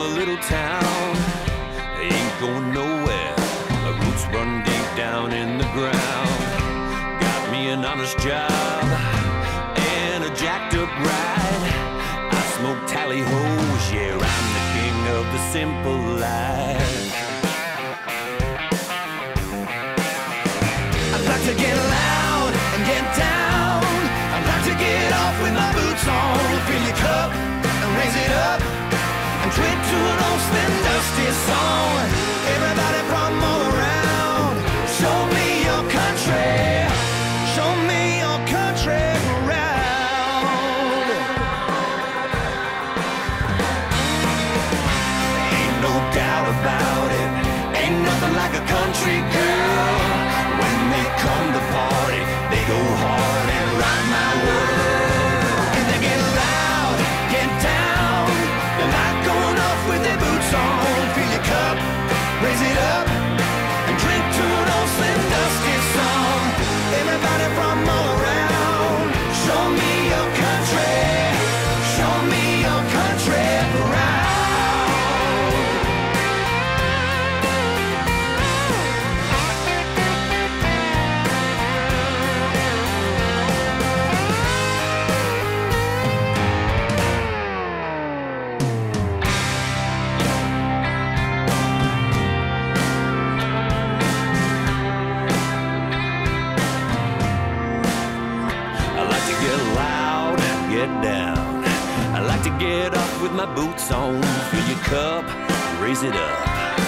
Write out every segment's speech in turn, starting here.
a little town. Ain't going nowhere. My roots run deep down in the ground. Got me an honest job and a jacked up ride. I smoke tally-hoes, yeah, I'm the king of the simple life. I'd like to get loud and get down. I'd like to get off with my boots on. Fill your cup and raise it up and twit to an old slim dusty song. Everybody from all around, show me your country. Show me your country proud. Ain't no doubt about it, ain't nothing like a country girl. When they come to party, they go hard and rock my world. And they get loud, get down. They like going off with their boots on. Fill your cup, raise it up, and drink to an old slim dusty song. Everybody from all around, show me your country. Show me your country proud. Get down. I like to get up with my boots on. Fill your cup, raise it up.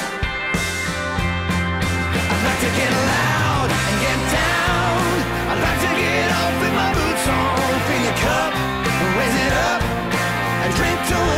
I like to get loud and get down. I like to get off with my boots on. Fill your cup, raise it up, and drink to it.